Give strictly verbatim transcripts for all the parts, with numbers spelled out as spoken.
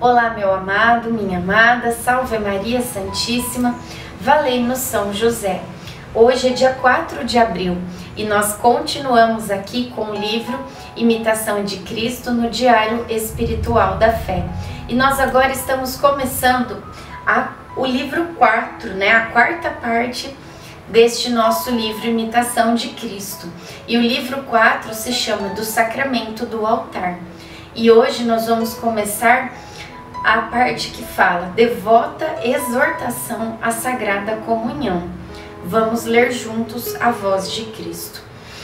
Olá, meu amado, minha amada, salve Maria Santíssima, valei-nos São José. Hoje é dia quatro de abril e nós continuamos aqui com o livro Imitação de Cristo no Diário Espiritual da Fé. E nós agora estamos começando a, o livro quatro, né, a quarta parte deste nosso livro Imitação de Cristo. E o livro quatro se chama Do Sacramento do Altar. E hoje nós vamos começar a parte que fala devota exortação à Sagrada Comunhão. Vamos ler juntos a voz de Cristo.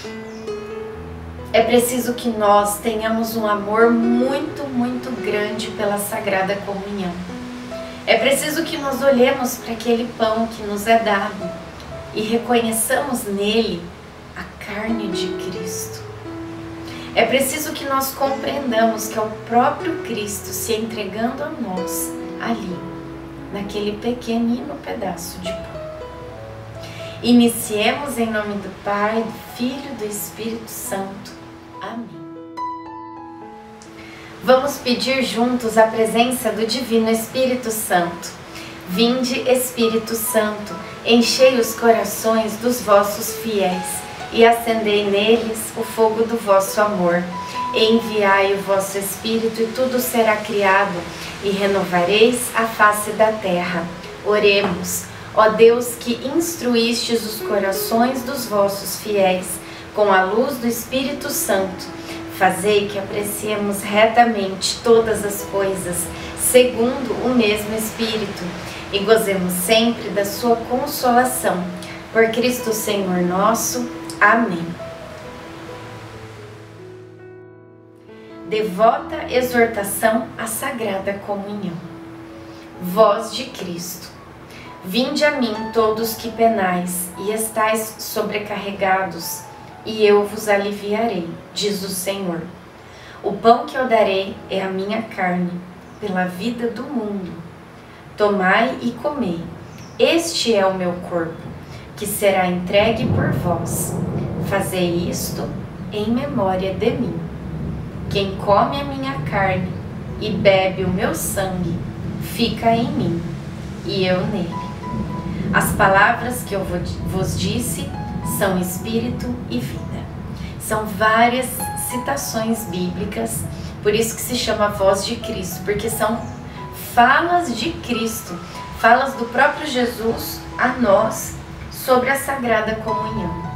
É preciso que nós tenhamos um amor muito, muito grande pela Sagrada Comunhão. É preciso que nós olhemos para aquele pão que nos é dado e reconheçamos nele a carne de Cristo. É preciso que nós compreendamos que é o próprio Cristo se entregando a nós ali, naquele pequenino pedaço de pão. Iniciemos em nome do Pai, do Filho e do Espírito Santo. Amém. Vamos pedir juntos a presença do Divino Espírito Santo. Vinde, Espírito Santo, enchei os corações dos vossos fiéis e acendei neles o fogo do vosso amor. Enviai o vosso Espírito e tudo será criado e renovareis a face da terra. Oremos. Ó Deus, que instruístes os corações dos vossos fiéis com a luz do Espírito Santo, fazei que apreciemos retamente todas as coisas, segundo o mesmo Espírito, e gozemos sempre da sua consolação. Por Cristo Senhor nosso. Amém. Devota exortação à Sagrada Comunhão. Voz de Cristo. Vinde a mim todos que penais e estáis sobrecarregados, e eu vos aliviarei, diz o Senhor. O pão que eu darei é a minha carne, pela vida do mundo. Tomai e comei, este é o meu corpo, que será entregue por vós. Fazei isto em memória de mim. Quem come a minha carne e bebe o meu sangue, fica em mim, e eu nele. As palavras que eu vos disse são espírito e vida. São várias citações bíblicas, por isso que se chama voz de Cristo, porque são falas de Cristo, falas do próprio Jesus a nós sobre a Sagrada Comunhão.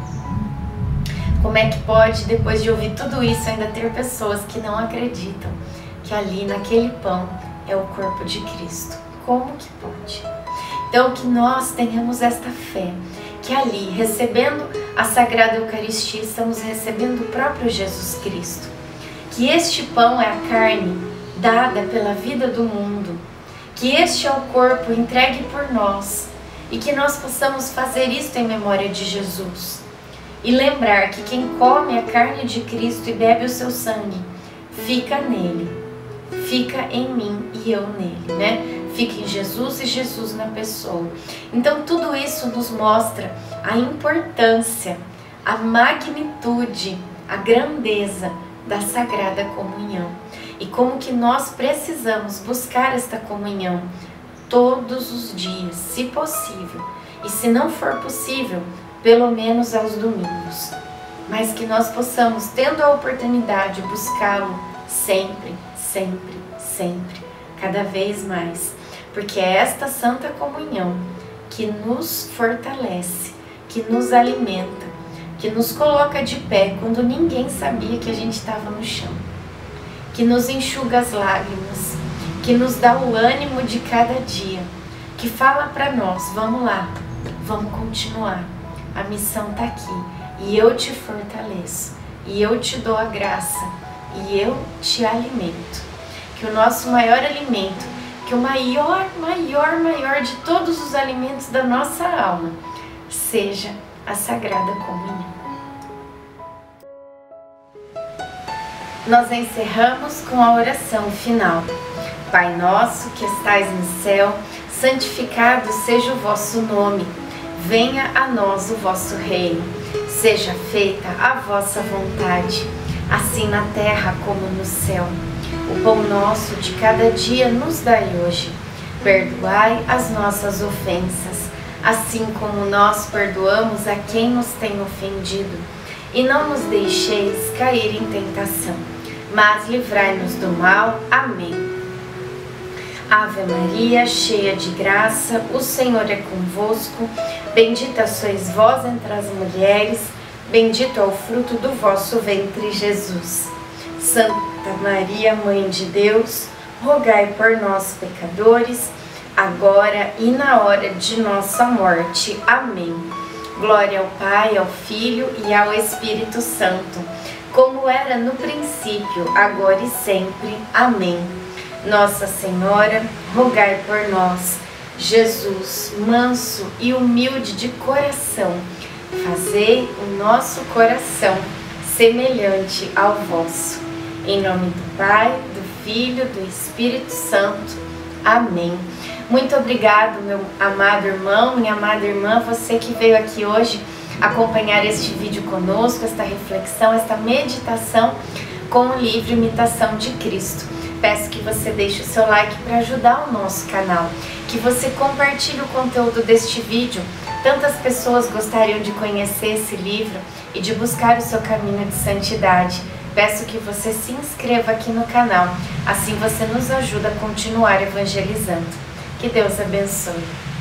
Como é que pode, depois de ouvir tudo isso, ainda ter pessoas que não acreditam que ali naquele pão é o corpo de Cristo? Como que pode? Então que nós tenhamos esta fé, que ali, recebendo a Sagrada Eucaristia, estamos recebendo o próprio Jesus Cristo. Que este pão é a carne dada pela vida do mundo, que este é o corpo entregue por nós, e que nós possamos fazer isto em memória de Jesus. E lembrar que quem come a carne de Cristo e bebe o seu sangue, fica nele, fica em mim e eu nele, né? Fica em Jesus e Jesus na pessoa. Então tudo isso nos mostra a importância, a magnitude, a grandeza da Sagrada Comunhão. E como que nós precisamos buscar esta comunhão todos os dias, se possível. E se não for possível, pelo menos aos domingos. Mas que nós possamos, tendo a oportunidade, buscá-lo sempre, sempre, sempre, cada vez mais. Porque é esta Santa Comunhão que nos fortalece, que nos alimenta, que nos coloca de pé quando ninguém sabia que a gente estava no chão, que nos enxuga as lágrimas, que nos dá o ânimo de cada dia, que fala para nós, vamos lá, vamos continuar, a missão está aqui, e eu te fortaleço, e eu te dou a graça, e eu te alimento. Que o nosso maior alimento, que o maior, maior, maior de todos os alimentos da nossa alma, seja a Sagrada Comunhão. Nós encerramos com a oração final. Pai nosso que estais no céu, santificado seja o vosso nome. Venha a nós o vosso reino. Seja feita a vossa vontade, assim na terra como no céu. O pão nosso de cada dia nos dai hoje. Perdoai as nossas ofensas, assim como nós perdoamos a quem nos tem ofendido. E não nos deixeis cair em tentação, mas livrai-nos do mal. Amém. Ave Maria, cheia de graça, o Senhor é convosco. Bendita sois vós entre as mulheres, bendito é o fruto do vosso ventre, Jesus. Santa Maria, Mãe de Deus, rogai por nós, pecadores, agora e na hora de nossa morte. Amém. Glória ao Pai, ao Filho e ao Espírito Santo, como era no princípio, agora e sempre. Amém. Nossa Senhora, rogai por nós. Jesus, manso e humilde de coração, fazei o nosso coração semelhante ao vosso. Em nome do Pai, do Filho, do Espírito Santo. Amém. Muito obrigado, meu amado irmão, minha amada irmã, você que veio aqui hoje acompanhar este vídeo conosco, esta reflexão, esta meditação com o livro Imitação de Cristo. Peço que você deixe o seu like para ajudar o nosso canal, que você compartilhe o conteúdo deste vídeo. Tantas pessoas gostariam de conhecer esse livro e de buscar o seu caminho de santidade. Peço que você se inscreva aqui no canal, assim você nos ajuda a continuar evangelizando. Que Deus abençoe.